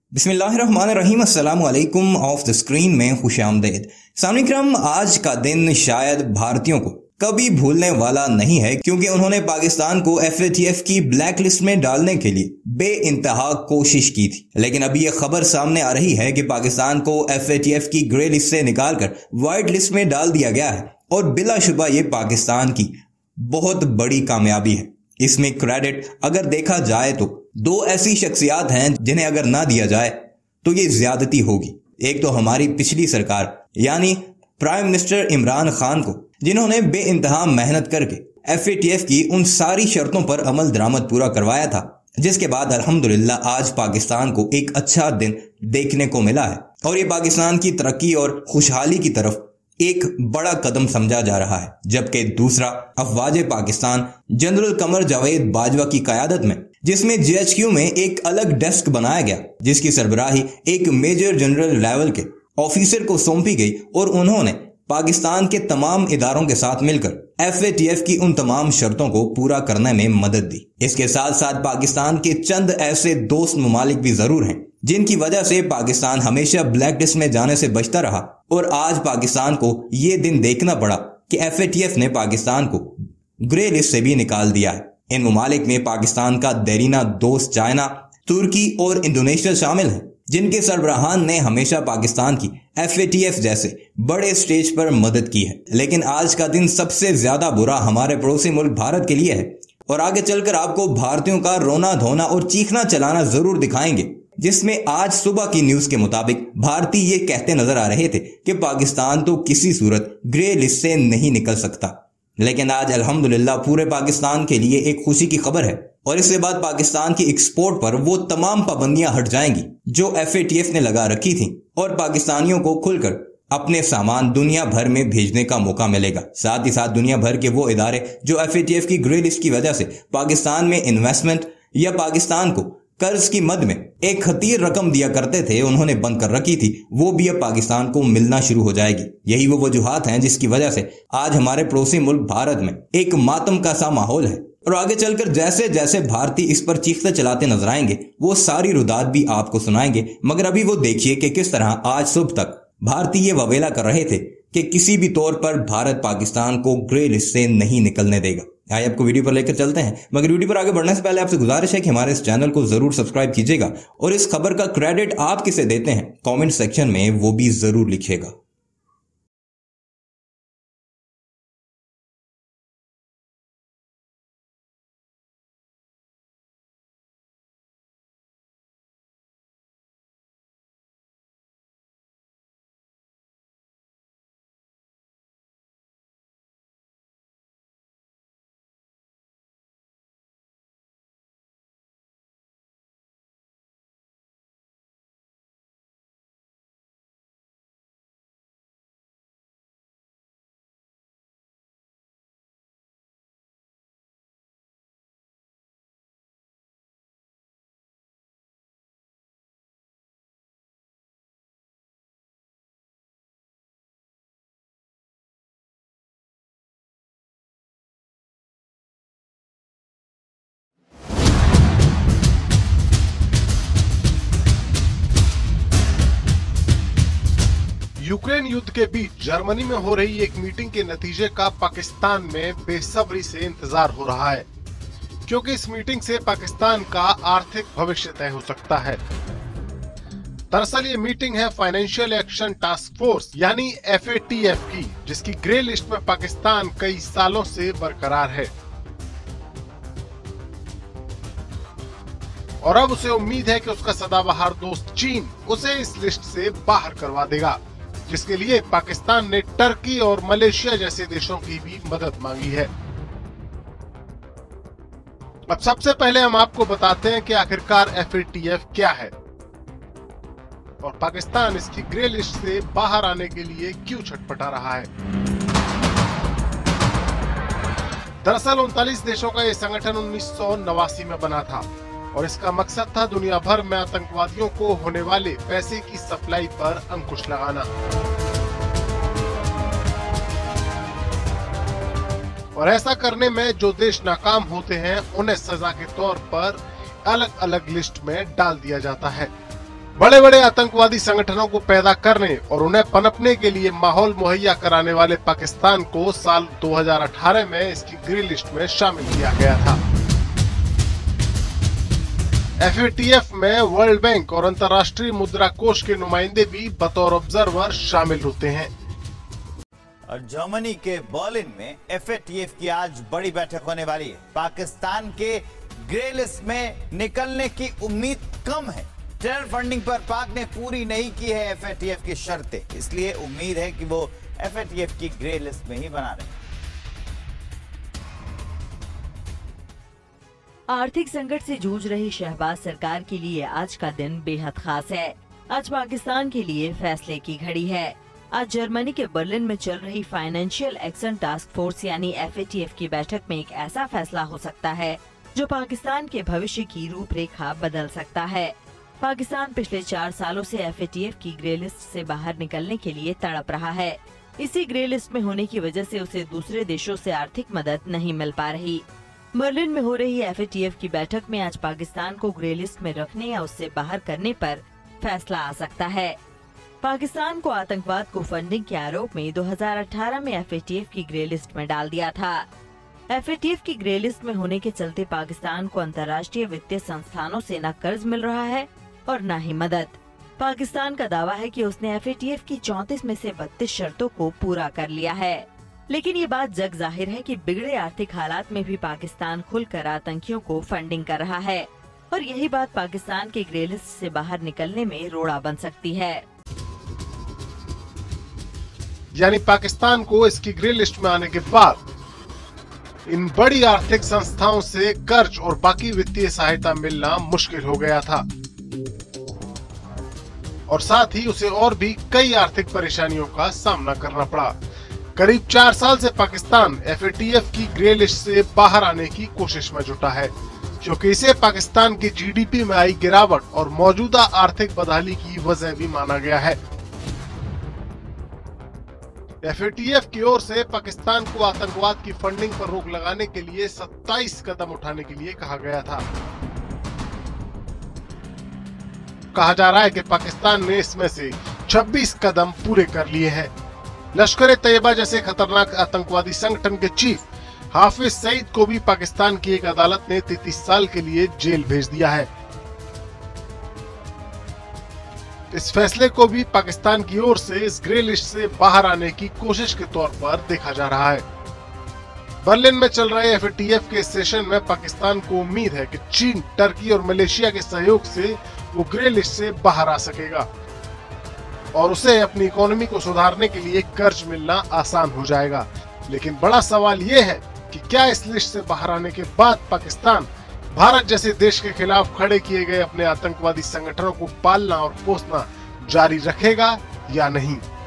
बिस्मिल्लाहिर्रहमानिर्रहीम। अस्सलाम वालेकुम। ऑफ द स्क्रीन में खुशामदीद। सामईन किराम, आज का दिन शायद भारतीयों को कभी भूलने वाला नहीं है, क्योंकि उन्होंने पाकिस्तान को FATF की ब्लैक लिस्ट में डालने के लिए बेइंतहा कोशिश की थी। लेकिन अभी यह खबर सामने आ रही है कि पाकिस्तान को FATF की ग्रे लिस्ट से निकालकर व्हाइट लिस्ट में डाल दिया गया है और बिलाशुबा ये पाकिस्तान की बहुत बड़ी कामयाबी है। इसमें क्रेडिट अगर देखा जाए तो दो ऐसी शख्सियात हैं जिन्हें अगर ना दिया जाए तो ये ज्यादती होगी। एक तो हमारी पिछली सरकार यानी प्राइम मिनिस्टर इमरान खान को, जिन्होंने बेइंतहा मेहनत करके FATF की उन सारी शर्तों पर अमल दरामद पूरा करवाया था, जिसके बाद अल्हम्दुलिल्लाह आज पाकिस्तान को एक अच्छा दिन देखने को मिला है और ये पाकिस्तान की तरक्की और खुशहाली की तरफ एक बड़ा कदम समझा जा रहा है। जबकि दूसरा अफवाज पाकिस्तान जनरल कमर जावेद बाजवा की कयादत में, जिसमें GHQ में एक अलग डेस्क बनाया गया, जिसकी सरबराही एक मेजर जनरल लेवल के ऑफिसर को सौंपी गई और उन्होंने पाकिस्तान के तमाम इदारों के साथ मिलकर FATF की उन तमाम शर्तों को पूरा करने में मदद दी। इसके साथ साथ पाकिस्तान के चंद ऐसे दोस्त ममालिक भी जरूर हैं जिनकी वजह से पाकिस्तान हमेशा ब्लैक लिस्ट में जाने से बचता रहा और आज पाकिस्तान को ये दिन देखना पड़ा कि FATF ने पाकिस्तान को ग्रे लिस्ट से भी निकाल दिया है। इन ममालिक में पाकिस्तान का देरीना दोस्त चाइना, तुर्की और इंडोनेशिया शामिल हैं, जिनके सरबराहान ने हमेशा पाकिस्तान की FATF जैसे बड़े स्टेज पर मदद की है। लेकिन आज का दिन सबसे ज्यादा बुरा हमारे पड़ोसी मुल्क भारत के लिए है और आगे चलकर आपको भारतीयों का रोना धोना और चीखना चलाना जरूर दिखाएंगे, जिसमें आज सुबह की न्यूज के मुताबिक भारतीय ये कहते नजर आ रहे थे कि पाकिस्तान तो किसी सूरत ग्रे लिस्ट से नहीं निकल सकता। लेकिन आज अल्हम्दुलिल्लाह पूरे पाकिस्तान के लिए एक खुशी की खबर है और इसके बाद पाकिस्तान की एक्सपोर्ट पर वो तमाम पाबंदियां हट जाएंगी जो FATF ने लगा रखी थी और पाकिस्तानियों को खुलकर अपने सामान दुनिया भर में भेजने का मौका मिलेगा। साथ ही साथ दुनिया भर के वो इदारे जो FATF की ग्रे लिस्ट की वजह से पाकिस्तान में इन्वेस्टमेंट या पाकिस्तान को कर्ज की मद में एक खतीर रकम दिया करते थे, उन्होंने बंद कर रखी थी, वो भी अब पाकिस्तान को मिलना शुरू हो जाएगी। यही वो वजूहात हैं जिसकी वजह से आज हमारे पड़ोसी मुल्क भारत में एक मातम का सा माहौल है और आगे चलकर जैसे जैसे भारतीय इस पर चीखते चलाते नजर आएंगे वो सारी रुदात भी आपको सुनाएंगे। मगर अभी वो देखिए कि किस तरह आज सुबह तक भारतीय ये ववेला कर रहे थे कि किसी भी तौर पर भारत पाकिस्तान को ग्रे लिस्ट से नहीं निकलने देगा। आइए आपको वीडियो पर लेकर चलते हैं, मगर वीडियो पर आगे बढ़ने से पहले आपसे गुजारिश है कि हमारे इस चैनल को जरूर सब्सक्राइब कीजिएगा और इस खबर का क्रेडिट आप किसे देते हैं कमेंट सेक्शन में वो भी जरूर लिखिएगा। यूक्रेन युद्ध के बीच जर्मनी में हो रही एक मीटिंग के नतीजे का पाकिस्तान में बेसब्री से इंतजार हो रहा है, क्योंकि इस मीटिंग से पाकिस्तान का आर्थिक भविष्य तय हो सकता है। दरअसल ये मीटिंग है फाइनेंशियल एक्शन टास्क फोर्स यानी FATF की, जिसकी ग्रे लिस्ट में पाकिस्तान कई सालों से बरकरार है और अब उसे उम्मीद है कि उसका सदाबहार दोस्त चीन उसे इस लिस्ट से बाहर करवा देगा, जिसके लिए पाकिस्तान ने टर्की और मलेशिया जैसे देशों की भी मदद मांगी है। अब सबसे पहले हम आपको बताते हैं कि आखिरकार FATF क्या है और पाकिस्तान इसकी ग्रे लिस्ट से बाहर आने के लिए क्यों छटपटा रहा है। दरअसल 39 देशों का यह संगठन 1989 में बना था और इसका मकसद था दुनिया भर में आतंकवादियों को होने वाले पैसे की सप्लाई पर अंकुश लगाना और ऐसा करने में जो देश नाकाम होते हैं उन्हें सजा के तौर पर अलग अलग लिस्ट में डाल दिया जाता है। बड़े बड़े आतंकवादी संगठनों को पैदा करने और उन्हें पनपने के लिए माहौल मुहैया कराने वाले पाकिस्तान को साल 2018 में इसकी ग्रे लिस्ट में शामिल किया गया था। FATF में वर्ल्ड बैंक और अंतर्राष्ट्रीय मुद्रा कोष के नुमाइंदे भी बतौर ऑब्जर्वर शामिल होते हैं। और जर्मनी के बर्लिन में FATF की आज बड़ी बैठक होने वाली है। पाकिस्तान के ग्रे लिस्ट में निकलने की उम्मीद कम है। टेरर फंडिंग पर पाक ने पूरी नहीं की है FATF की शर्तें, इसलिए उम्मीद है कि वो FATF की ग्रे लिस्ट में ही बना रहे। आर्थिक संकट से जूझ रही शहबाज सरकार के लिए आज का दिन बेहद खास है। आज पाकिस्तान के लिए फैसले की घड़ी है। आज जर्मनी के बर्लिन में चल रही फाइनेंशियल एक्शन टास्क फोर्स यानी FATF की बैठक में एक ऐसा फैसला हो सकता है जो पाकिस्तान के भविष्य की रूपरेखा बदल सकता है। पाकिस्तान पिछले 4 सालों से FATF की ग्रे लिस्ट से बाहर निकलने के लिए तड़प रहा है। इसी ग्रे लिस्ट में होने की वजह से उसे दूसरे देशों से आर्थिक मदद नहीं मिल पा रही। बर्लिन में हो रही FATF की बैठक में आज पाकिस्तान को ग्रे लिस्ट में रखने या उससे बाहर करने पर फैसला आ सकता है। पाकिस्तान को आतंकवाद को फंडिंग के आरोप में 2018 में FATF की ग्रे लिस्ट में डाल दिया था। FATF की ग्रे लिस्ट में होने के चलते पाकिस्तान को अंतर्राष्ट्रीय वित्तीय संस्थानों से न कर्ज मिल रहा है और न ही मदद। पाकिस्तान का दावा है कि उसने FATF की 34 में से 32 शर्तों को पूरा कर लिया है, लेकिन ये बात जग जाहिर है कि बिगड़े आर्थिक हालात में भी पाकिस्तान खुलकर आतंकियों को फंडिंग कर रहा है और यही बात पाकिस्तान के ग्रे लिस्ट से बाहर निकलने में रोड़ा बन सकती है। यानी पाकिस्तान को इसकी ग्रे लिस्ट में आने के बाद इन बड़ी आर्थिक संस्थाओं से कर्ज और बाकी वित्तीय सहायता मिलना मुश्किल हो गया था और साथ ही उसे और भी कई आर्थिक परेशानियों का सामना करना पड़ा। करीब 4 साल से पाकिस्तान FATF की ग्रे लिस्ट से बाहर आने की कोशिश में जुटा है, क्योंकि इसे पाकिस्तान की GDP में आई गिरावट और मौजूदा आर्थिक बदहाली की वजह भी माना गया है। FATF की ओर से पाकिस्तान को आतंकवाद की फंडिंग पर रोक लगाने के लिए 27 कदम उठाने के लिए कहा गया था। कहा जा रहा है कि पाकिस्तान ने इसमें से 26 कदम पूरे कर लिए हैं। लश्कर-ए-तैयबा जैसे खतरनाक आतंकवादी संगठन के चीफ हाफिज सईद को भी पाकिस्तान की एक अदालत ने 33 साल के लिए जेल भेज दिया है। इस फैसले को भी पाकिस्तान की ओर से इस ग्रे लिस्ट से बाहर आने की कोशिश के तौर पर देखा जा रहा है। बर्लिन में चल रहे FATF के सेशन में पाकिस्तान को उम्मीद है कि चीन, टर्की और मलेशिया के सहयोग से वो ग्रे लिस्ट से बाहर आ सकेगा और उसे अपनी इकोनॉमी को सुधारने के लिए कर्ज मिलना आसान हो जाएगा। लेकिन बड़ा सवाल ये है कि क्या इस लिस्ट से बाहर आने के बाद पाकिस्तान भारत जैसे देश के खिलाफ खड़े किए गए अपने आतंकवादी संगठनों को पालना और पोसना जारी रखेगा या नहीं।